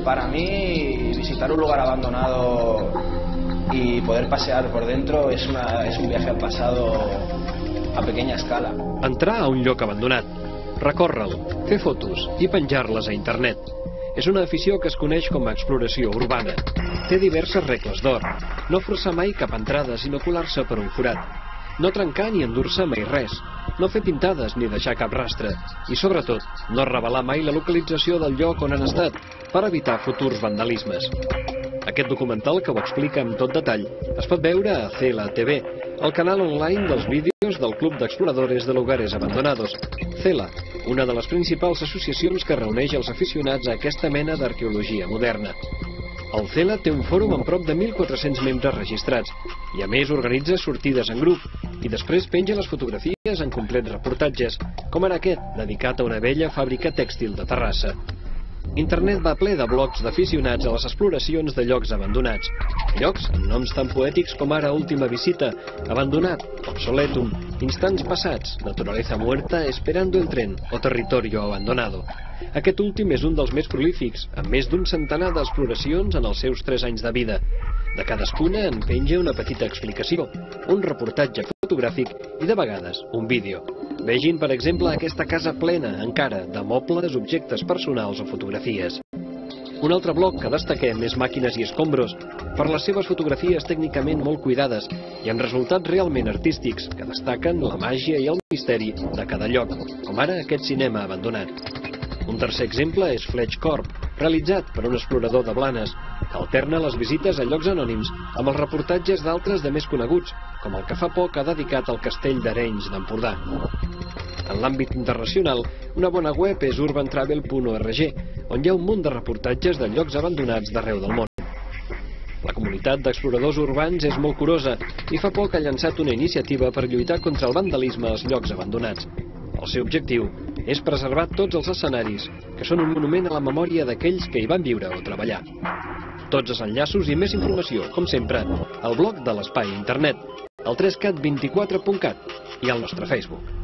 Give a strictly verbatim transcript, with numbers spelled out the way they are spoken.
Para mí, visitar un lugar abandonado y poder pasear por dentro es, una, es un viaje al pasado a pequeña escala. Entrar a un lloc abandonat, recórrer-lo, fer fotos i penjar-les a internet. És una afició que es coneix com a exploració urbana. Té diverses regles d'or. No forçar mai cap entrada, sinó colar-se per un forat. No trencar ni endur-se mai res. No fer pintades ni deixar cap rastre. I, sobretot, no revelar mai la localització del lloc on han estat, per evitar futurs vandalismes. Aquest documental, que ho explica amb tot detall, es pot veure a Cela T V, el canal online dels vídeos del Club d'Exploradores de Lugares Abandonados. Cela, una de les principals associacions que reuneix els aficionats a aquesta mena d'arqueologia moderna. El Cela té un fòrum amb prop de mil quatre-cents membres registrats i a més organitza sortides en grup i després penja les fotografies en complets reportatges, com ara aquest, dedicat a una vella fàbrica tèxtil de Terrassa. Internet va ple de blogs d'aficionats a les exploracions de llocs abandonats. Llocs amb noms tan poètics com ara Última Visita, Abandonat, Obsoletum, Instants Passats, Naturaleza Muerta, Esperando el Tren o Territorio Abandonado. Aquest últim és un dels més prolífics, amb més d'un centenar d'exploracions en els seus tres anys de vida. De cadascuna en penja una petita explicació, un reportatge fotogràfic i, de vegades, un vídeo. Vegin, per exemple, aquesta casa plena, encara, de mobles, objectes personals o fotografies. Un altre bloc que destaquem és Màquines i Escombros, per les seves fotografies tècnicament molt cuidades i amb resultats realment artístics que destaquen la màgia i el misteri de cada lloc, com ara aquest cinema abandonat. Un tercer exemple és Fletch Corp, realitzat per un explorador de Blanes, que alterna les visites a llocs anònims amb els reportatges d'altres de més coneguts, com el que fa poc ha dedicat al castell d'Arenys d'Empordà. En l'àmbit internacional, una bona web és urban travel punt org, on hi ha un munt de reportatges de llocs abandonats d'arreu del món. La comunitat d'exploradors urbans és molt curosa i fa poc ha llançat una iniciativa per lluitar contra el vandalisme als llocs abandonats. El seu objectiu és preservar tots els escenaris, que són un monument a la memòria d'aquells que hi van viure o treballar. Tots els enllaços i més informació, com sempre, al blog de l'Espai Internet, el tres cat vint-i-quatre punt cat i al nostre Facebook.